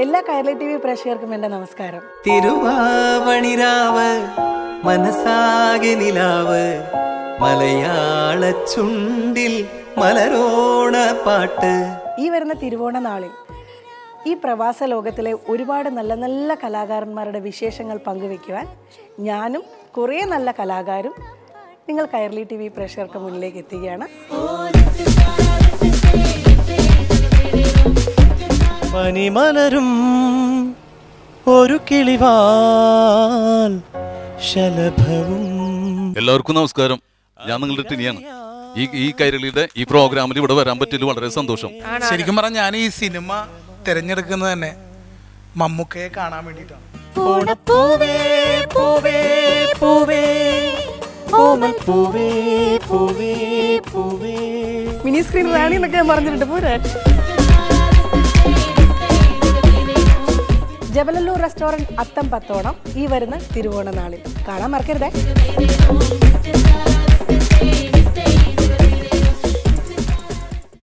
എല്ലാ Kairali T V പ്രേക്ഷകർക്കും എൻ്റെ നമസ്കാരം. തിരുവാവണിരാവ് മനസാകെ നിലാവ് മലയാള ചുണ്ടിൽ മലരോണ പാട്ട്. ഈ വരുന്ന തിരുവോണ നാളിൽ ഈ പ്രവാസ ലോകത്തിലെ ഒരുപാട് നല്ല നല്ല കലാകാരന്മാരുടെ വിശേഷങ്ങൾ പങ്കുവെക്കുവാൻ ഞാനും കുറേ നല്ല കലാകാരും നിങ്ങൾ കൈരളി ടി വി പ്രേക്ഷകർക്ക് മുന്നിലേക്ക് എത്തുകയാണ്. പനിമലരും ഒരു കിളിവാൽ ശലഭവും. എല്ലാവർക്കും നമസ്കാരം. ഞാൻ നിങ്ങളുടെ ടിനിയാണ്. ഈ കൈരളിയുടെ ഈ പ്രോഗ്രാമിൽ ഇവിടെ വരാൻ പറ്റില്ല, വളരെ സന്തോഷം. ശരിക്കും പറഞ്ഞാൽ ഞാൻ ഈ സിനിമ തിരഞ്ഞെടുക്കുന്നത് തന്നെ മമ്മൂക്കയെ കാണാൻ വേണ്ടിയിട്ടാണ്. മിനി സ്ക്രീൻ റാണി എന്നൊക്കെ ഞാൻ പറഞ്ഞിട്ടുണ്ട്. പോരെ ജബലല്ലൂർ റെസ്റ്റോറൻറ്റ് അത്തം പത്തോണം ഈ വരുന്ന തിരുവോണ നാളിൽ കാണാൻ മറക്കരുതേ.